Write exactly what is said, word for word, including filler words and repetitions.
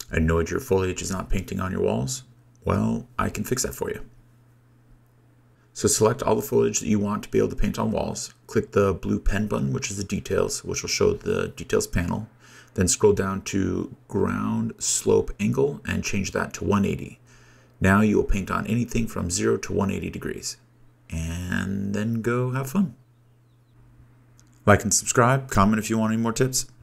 Annoyed your foliage is not painting on your walls? Well, I can fix that for you. So select all the foliage that you want to be able to paint on walls. Click the blue pen button, which is the details, which will show the details panel. Then scroll down to ground slope angle and change that to one eighty. Now you will paint on anything from zero to one hundred eighty degrees. And then go have fun. Like and subscribe, comment if you want any more tips.